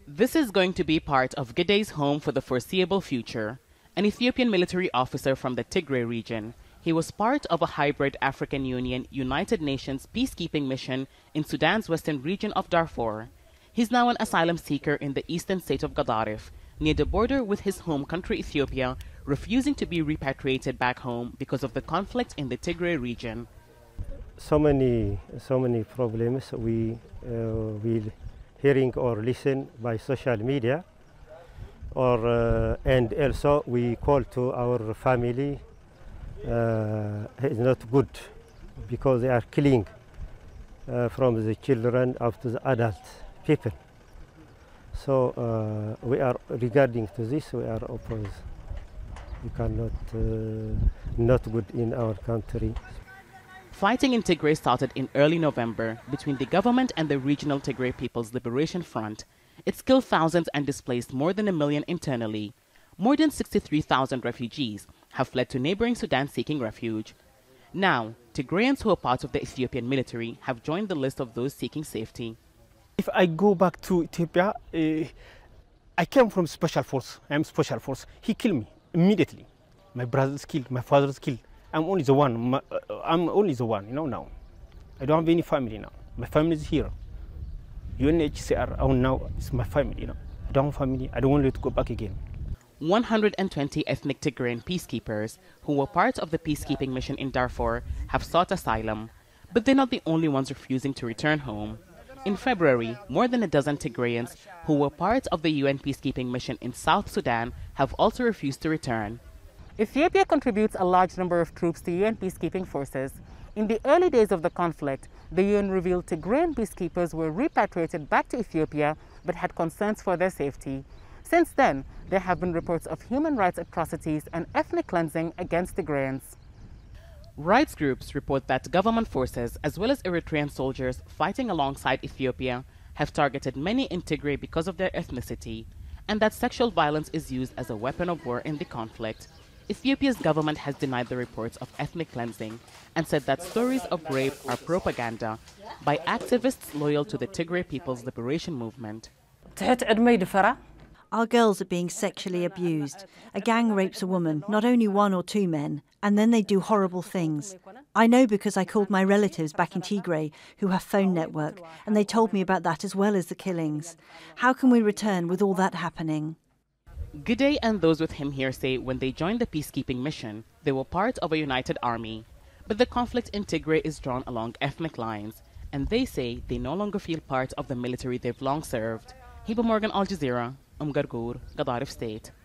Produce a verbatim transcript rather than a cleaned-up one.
This is going to be part of Gidey's home for the foreseeable future. An Ethiopian military officer from the Tigray region. He was part of a hybrid African Union United Nations peacekeeping mission in Sudan's western region of Darfur. He's now an asylum seeker in the eastern state of Gadarif, near the border with his home country Ethiopia, refusing to be repatriated back home because of the conflict in the Tigray region. So many, so many problems we uh, will hearing or listen by social media, or uh, and also we call to our family. Uh, it's not good because they are killing uh, from the children up to the adult people. So uh, we are regarding to this, we are opposed. We cannot, uh, not good in our country. Fighting in Tigray started in early November between the government and the regional Tigray People's Liberation Front. It's killed thousands and displaced more than a million internally. More than sixty-three thousand refugees have fled to neighboring Sudan seeking refuge. Now, Tigrayans who are part of the Ethiopian military have joined the list of those seeking safety. If I go back to Ethiopia, uh, I came from special force. I am special force. He killed me immediately. My brother's killed, my father's killed. I'm only the one. My, uh, I'm only the one, you know, now. I don't have any family now. My family is here. U N H C R, oh, now it's my family, you know. I don't have family. I don't want to go back again. one hundred twenty ethnic Tigrayan peacekeepers who were part of the peacekeeping mission in Darfur have sought asylum, but they're not the only ones refusing to return home. In February, more than a dozen Tigrayans who were part of the U N peacekeeping mission in South Sudan have also refused to return. Ethiopia contributes a large number of troops to U N peacekeeping forces. In the early days of the conflict, the U N revealed Tigrayan peacekeepers were repatriated back to Ethiopia but had concerns for their safety. Since then, there have been reports of human rights atrocities and ethnic cleansing against Tigrayans. Rights groups report that government forces, as well as Eritrean soldiers fighting alongside Ethiopia, have targeted many in Tigray because of their ethnicity, and that sexual violence is used as a weapon of war in the conflict. Ethiopia's government has denied the reports of ethnic cleansing and said that stories of rape are propaganda by activists loyal to the Tigray People's Liberation Movement. Our girls are being sexually abused. A gang rapes a woman, not only one or two men, and then they do horrible things. I know because I called my relatives back in Tigray who have phone network, and they told me about that as well as the killings. How can we return with all that happening? Gidey and those with him here say when they joined the peacekeeping mission, they were part of a united army. But the conflict in Tigray is drawn along ethnic lines, and they say they no longer feel part of the military they've long served. Hiba Morgan, Al Jazeera, Gadarif State.